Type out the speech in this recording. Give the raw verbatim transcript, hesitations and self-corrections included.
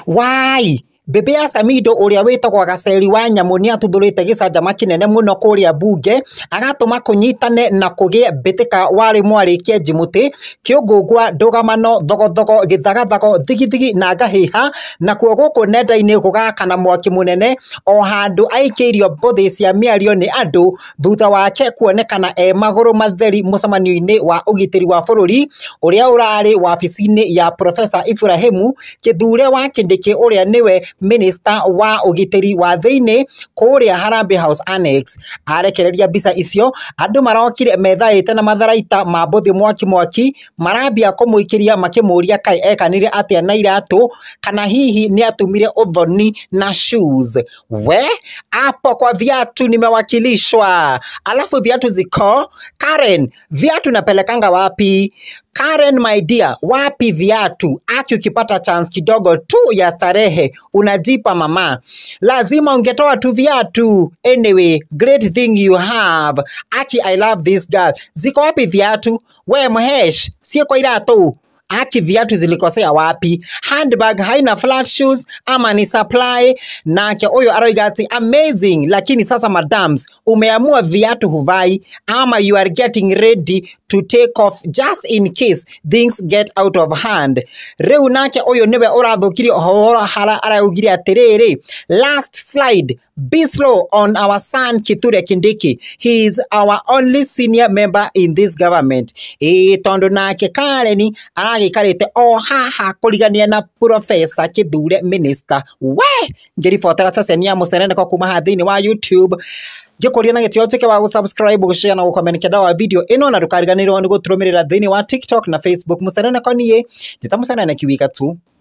Why? Bebe ya Samido uria witagwa Gaceri wa Nyamu ni atuthurite gicanjama kinene muno kuria Mbunge agatuma kunyitane na kugie mbitika wari mwarikie njimuti kiungungwa ndugamano thogothogo githagathago thigithigi na ngahiha na kuo guku nenda-ini gugakana mwaki munene o handu aikirio mbuthi cia miario ni andu thutha wake kuonekana e maguru matheri mucemanio-ini wa ugitiri wa bururi uria urari wabici-ini ya Profesa Ibrahimu Kithure wa Kindiki uria niwe Minister wa ugitiri wa thiini kuria Harambee House Annex arekereria mbica icio andu marokire methaite na matharaita ma mbuthi mwaki mwaki marambia kumuikiria makimuria kai ekanire atia na iratu kana hihi ni atumire uthoni na shoes. We hapo kwa viatu nimewakilishwa, alafu viatu ziko Karen, viatu napelekanga wapi? Karen my dear, wapi viatu? Aki ukipata chance kidogo tu ya starehe unajipa mama, lazima ungetoa tu viatu. Anyway, great thing you have. Aki, I love this girl. Ziko wapi viatu? We mhesh, sio kwa iratu. Aki, viatu zilikosea wapi? Handbag haina flat shoes ama ni supply? Nake oyo aroigati amazing, lakini sasa madams umeamua viatu huvai ama you are getting ready to take off just in case things get out of hand. Reu nake oyo niwe urathukirie ohoro hara araugire atiriri, last slide, be slow on our son Kithure Kindiki. He is our only senior member in this government. E tondu nake Karen aragikarite o haha kurigania na Profesa Kithure minister. We ngiribotera sasa ni ya mucerene ko kuma hathini wa YouTube. Gikuria na gitio tike wa subscribe, gushare na comment keda wa video ino na ndukariganirwo ni guturumirira thini wa TikTok na Facebook. Mucerene ko niye njita mucerene kiwika tu.